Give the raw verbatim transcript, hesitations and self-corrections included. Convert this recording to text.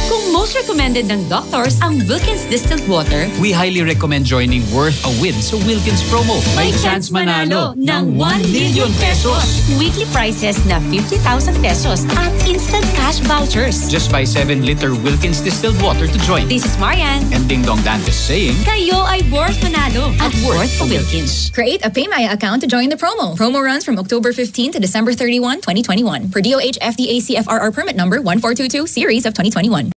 Kung most recommended ng doctors ang Wilkins Distilled Water, we highly recommend joining Worth a Win sa Wilkins promo. May chance manalo ng one million pesos. Weekly prizes na fifty thousand pesos at instant cash vouchers. Just buy seven liter Wilkins Distilled Water to join. This is Marian. And Ding Dong Dantes saying, kayo ay worth manalo at worth a Wilkins. Create a PayMaya account to join the promo. Promo runs from October fifteenth to December thirty-first, twenty twenty-one. Per D O H F D A C F R R permit number one four two two series of twenty twenty-one.